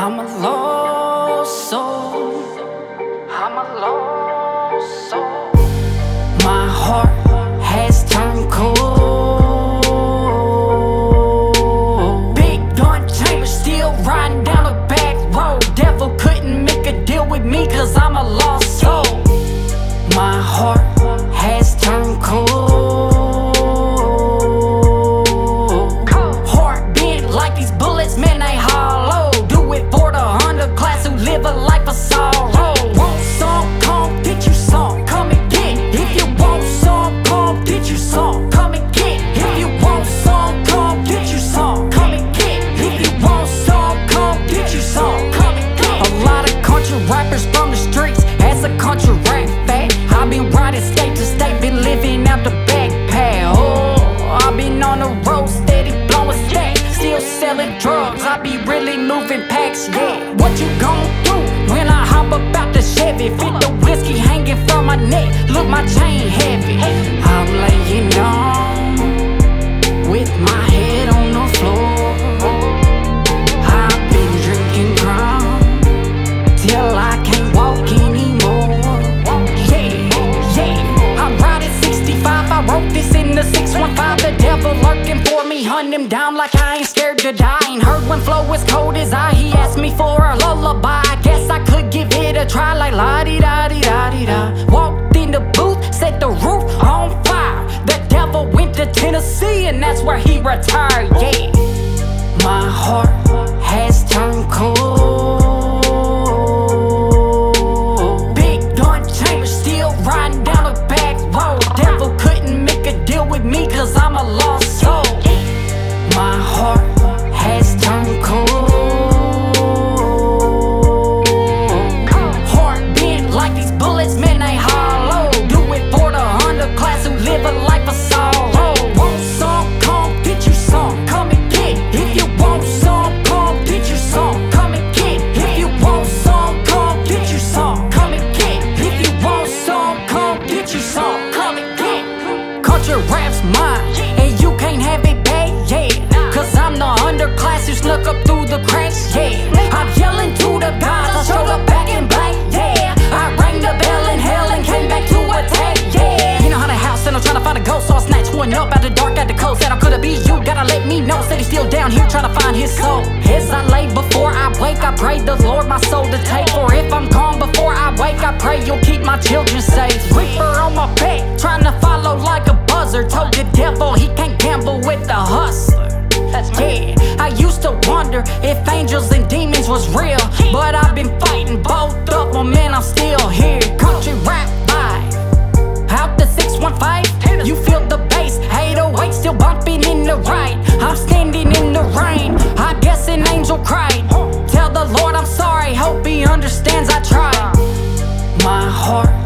I'm a lost soul. I'm a lost soul. My heart has turned cold. Big gun chamber still riding down a back road. Devil couldn't make a deal with me, cause I'm a lost soul. My heart has turned cold. Heart bent like these bullets, man, they hollow. Do it for the underclass who live a life of sorrow. Want some? Come get you some. Come and get. If you want some, come get you some. Come and get. If you want some, come get you some. Come and get. If you want some, come get you some. Come and get. A lot of country rappers from the streets. As a country rap fat, I've been riding state to state, been living out the back path. Oh, I've been on the road steady blowing stacks, still selling drugs. I be really moving packs, yeah. What you gon' do when I hop up out the Chevy? Fit the whiskey hanging from my neck, look my chain heavy. I'm laying on with my head on the floor. I've been drinking Crown till I can't walk anymore. Yeah, I'm riding 65, I wrote this in the 615. The devil lurking for me, hunt him down like I ain't scared to die. Ain't heard when flow was cold as I. He asked me for a lullaby, I guess I could give it a try. Like la-di-da-di-da-di-da. Walked in the booth, set the roof on fire. The devil went to Tennessee and that's where he retired, yeah. My heart has turned cold. Big gun chamber still riding down the back road. Devil couldn't make a deal with me, cause I'm a lost soul. My heart has turned cold. Heart bent like these bullets, man, they hollow. Do it for the underclass who live a life of sorrow. Want some? Come get you some. Come and get. If you want some, come get you some. Come and get. If you want some, come get you some. Come and get. If you want some, come get you some. Come and get. Country rap's mine, and you can't have it back, yeah. Cause I'm the underclass who snuck up through the cracks, yeah. I'm yelling to the gods, I showed up back in black, yeah. I rang the bell in hell and came back to attack, yeah. You know how the house and I'm trying to find a ghost, so I snatched one up out the dark at the coast. Said I could've be you, gotta let me know. Said he's still down here trying to find his soul. As I lay before I wake, I pray the Lord my soul to take. For if I'm gone before I wake, I pray you'll keep my children safe. Reaper on my back, trying to follow like a buzzer. Told the devil he can't gamble with the hustler. Yeah, I used to wonder if angels and demons was real, but I've been fighting both of them and I'm still here. Country rap vibe, out the 615. You feel the bass, 808 still bumping in the right. I'm standing in the rain, I guess an angel cried. Tell the Lord I'm sorry, hope he understands I tried. My heart